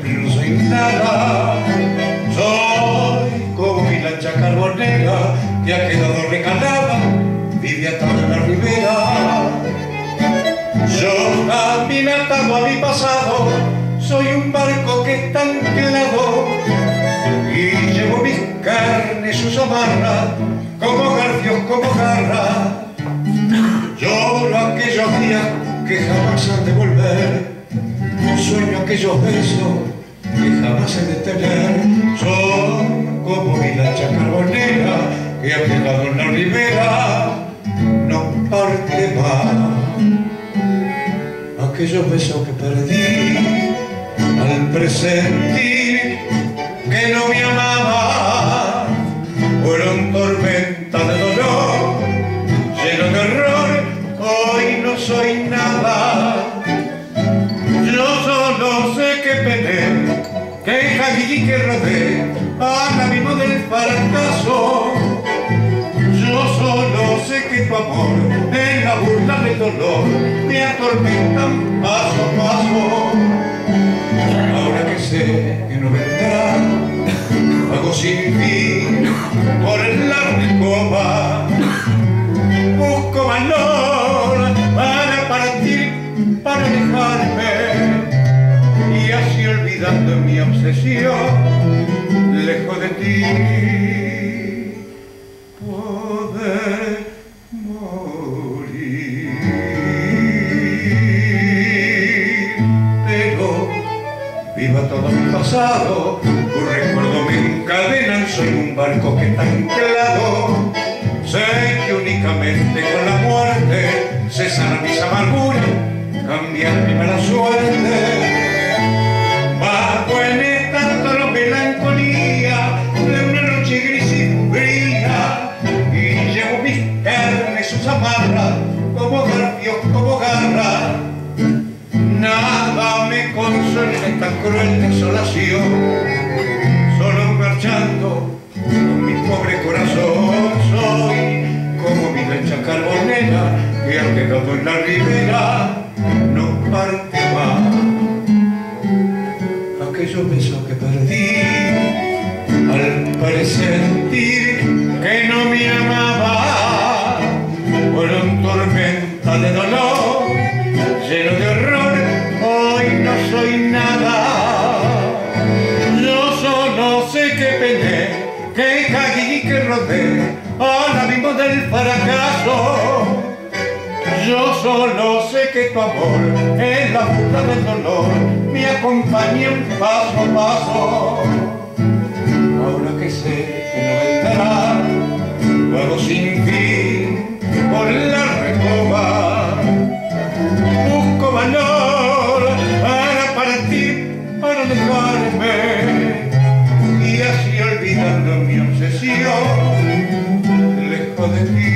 no soy nada. Soy como mi lancha carbonera que ha quedado recalada, vive atada en la ribera. Yo también atado a mi pasado, soy un barco que está anclado y llevo mis carnes, sus amarras, como garfios, como garras. Lloro aquellos días que jamás han de volver, sueño aquellos besos que jamás he de tener. Son como mi lancha carbonera que ha quedado en la ribera, no parte más. Aquellos besos que perdí al presentir que no me amaba fueron tormenta de dolor, lleno de error. Hoy no soy nada. Yo solo sé que peleé, que caí, que rodé al abismo del fracaso. Yo solo sé que tu amor en la burla del dolor me atormentan paso a paso. Ahora que sé que no vendrá, hago sin fin por la recoba. Busco valor para partir, para dejarme, y así olvidando mi obsesión, lejos de ti, poder morir. Pero viva todo mi pasado, un recuerdo me encadenan, soy un barco que está anclado. Sé que únicamente con la muerte cesarán mis amarguras, cambiar mi mala suerte. Bajo en esta toda melancolía de una noche gris y fría, y llevo mis carnes, sus amarras, como garfios, como garras. Nada me consuela en esta cruel desolación, solo marchando con mi pobre corazón. Soy como mi lancha carbonera que ha quedado en la ribera, no parte más. Aquellos besos que perdí al presentir que no me amaba fueron tormenta de dolor, lleno de horror. Hoy no soy nada. Yo solo sé que peleé, que caí y que rodé al abismo del fracaso. Yo solo sé que tu amor es la burla del dolor, me acompaña paso a paso. Ahora que sé que no vendrá, lo hago sin fin por la recoba. Busco valor para partir, para dejarme, y así olvidando mi obsesión, lejos de ti.